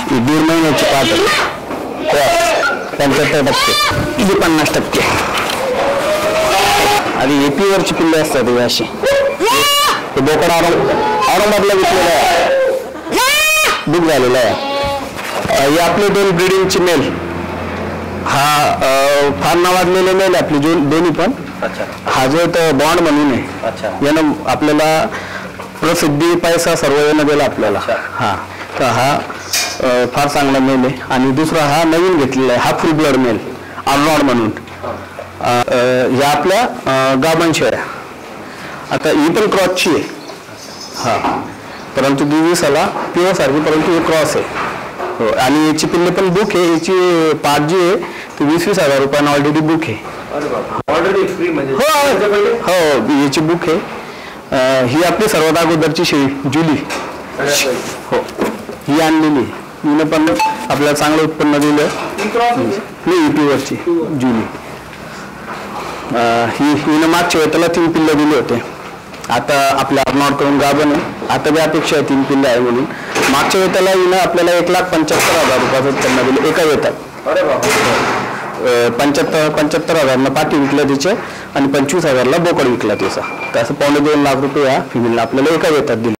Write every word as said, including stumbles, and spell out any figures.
दीड महिन्याची पाच पंच्याहत्तर टक्के ही पन्नास टक्के आणि एपीवरची पिल्ले असतात हे अशी हे बोकड औरंग औरंगाबादला विकलेलं आहे बुक झालेलं आहे हे आपले दोन ब्रीडिंगची मेल हा फार नावाजलेले मेल आहे आपली दोन्ही पण हा जो तो बॉन्ड म्हणून आहे यानं आपल्याला प्रसिद्धी पैसा सर्व यानं दिला आपल्याला हा तर हा फार चांगला मेल आहे आणि दुसरा हा नवीन घेतलेला आहे हा फुल ब्लड मेल आर्नॉल्ड म्हणून या आपल्या गाभण शेळ्या आता ही पण क्रॉसची आहे हा परंतु दिवसाला पिओ सारखी परंतु हे क्रॉस आहे हो आणि याची पिल्ले पण बुक आहे याची पाठ जी आहे ती वीस वीस हजार रुपयानं ऑलरेडी बुक आहे ऑलरेडी फ्री म्हणजे हो हो याची बुक आहे ही आपली सर्वात अगोदरची शेळी जुली हो ही आणलेली हिनं पण आपल्याला चांगलं उत्पन्न दिलं नाही युट्यूबवरची जुली ही हिनं मागच्या वेळेला त्याला तीन पिल्लं दिले होते आता आपल्या अर्नॉल्ड करून गाभण आहे आता बी अपेक्षा आहे तीन पिल्ले आहे म्हणून मागच्या वेळेला हिनं आपल्याला एक लाख पंच्याहत्तर हजार रुपयाचं उत्पन्न दिलं एका वेळात अरे बाबा पंच्याहत्तर पंच्याहत्तर हजारला पाठी विकलं तिचे आणि पंचवीस हजारला बोकड विकला त्याचा तर असं पावणे दोन लाख रुपये या फिमेलला आपल्याला एका वेळात दिले